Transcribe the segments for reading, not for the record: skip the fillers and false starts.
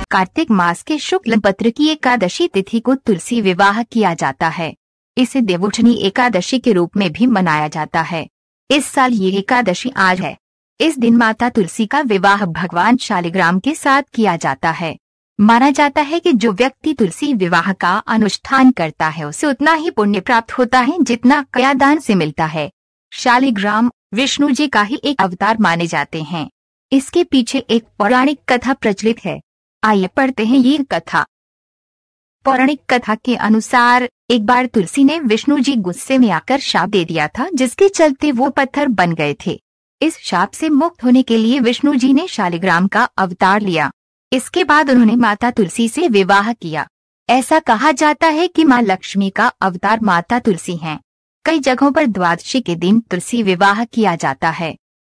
कार्तिक मास के शुक्ल पत्र की एकादशी तिथि को तुलसी विवाह किया जाता है। इसे देवउठनी एकादशी के रूप में भी मनाया जाता है। इस साल ये एकादशी आज है। इस दिन माता तुलसी का विवाह भगवान शालिग्राम के साथ किया जाता है। माना जाता है कि जो व्यक्ति तुलसी विवाह का अनुष्ठान करता है उसे उतना ही पुण्य प्राप्त होता है जितना कन्यादान से मिलता है। शालिग्राम विष्णु जी का ही एक अवतार माने जाते हैं। इसके पीछे एक पौराणिक कथा प्रचलित है। आइए पढ़ते हैं ये कथा। पौराणिक कथा के अनुसार एक बार तुलसी ने विष्णु जी गुस्से में आकर शाप दे दिया था, जिसके चलते वो पत्थर बन गए थे। इस शाप से मुक्त होने के लिए विष्णु जी ने शालिग्राम का अवतार लिया। इसके बाद उन्होंने माता तुलसी से विवाह किया। ऐसा कहा जाता है कि माँ लक्ष्मी का अवतार माता तुलसी हैं। कई जगहों पर द्वादशी के दिन तुलसी विवाह किया जाता है।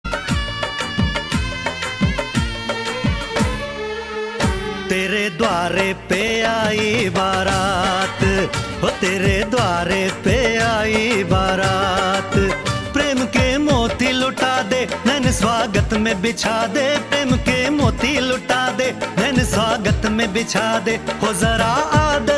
तेरे द्वारे पे आई बारात, हो तेरे द्वारे पे आई बारात। प्रेम के मोती लुटा दे, नैन स्वागत में बिछा दे। प्रेम के मोती लुटा दे, नैन स्वागत में बिछा दे। हो जरा